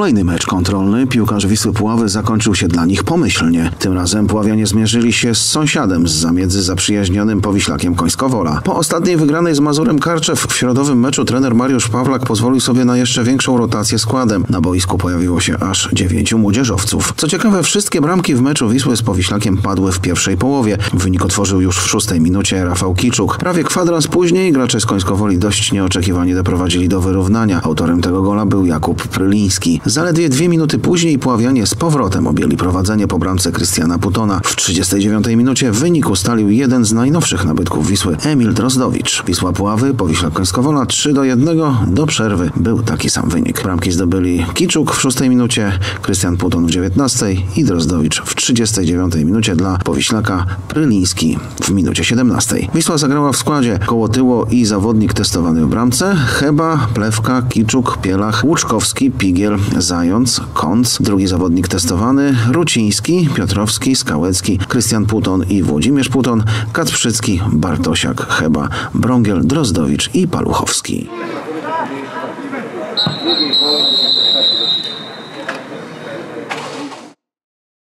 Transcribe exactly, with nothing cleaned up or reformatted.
Kolejny mecz kontrolny piłkarz Wisły Puławy zakończył się dla nich pomyślnie. Tym razem puławianie zmierzyli się z sąsiadem z zamiedzy zaprzyjaźnionym Powiślakiem Końskowola. Po ostatniej wygranej z Mazurem Karczew w środowym meczu trener Mariusz Pawlak pozwolił sobie na jeszcze większą rotację składem. Na boisku pojawiło się aż dziewięciu młodzieżowców. Co ciekawe, wszystkie bramki w meczu Wisły z Powiślakiem padły w pierwszej połowie. Wynik otworzył już w szóstej minucie Rafał Kiczuk. Prawie kwadrans później gracze z Końskowoli dość nieoczekiwanie doprowadzili do wyrównania. Autorem tego gola był Jakub Pryliński. Zaledwie dwie minuty później puławianie z powrotem objęli prowadzenie po bramce Krystiana Putona. W trzydziestej dziewiątej minucie wynik ustalił jeden z najnowszych nabytków Wisły, Emil Drozdowicz. Wisła Puławy, Powiślak Końskowola trzy do jednego. Do przerwy był taki sam wynik. Bramki zdobyli Kiczuk w szóstej minucie, Krystian Puton w dziewiętnastej i Drozdowicz w trzydziestej dziewiątej minucie dla Powiślaka, Pryliński w minucie siedemnastej. Wisła zagrała w składzie Kołotyło i zawodnik testowany w bramce, Cheba, Plewka, Kiczuk, Pielach, Łuczkowski, Pigiel, Zając, Kąc, drugi zawodnik testowany, Ruciński, Piotrowski, Skałecki, Krystian Puton i Włodzimierz Puton, Kacprzycki, Bartosiak, Cheba, Brągiel, Drozdowicz i Paluchowski.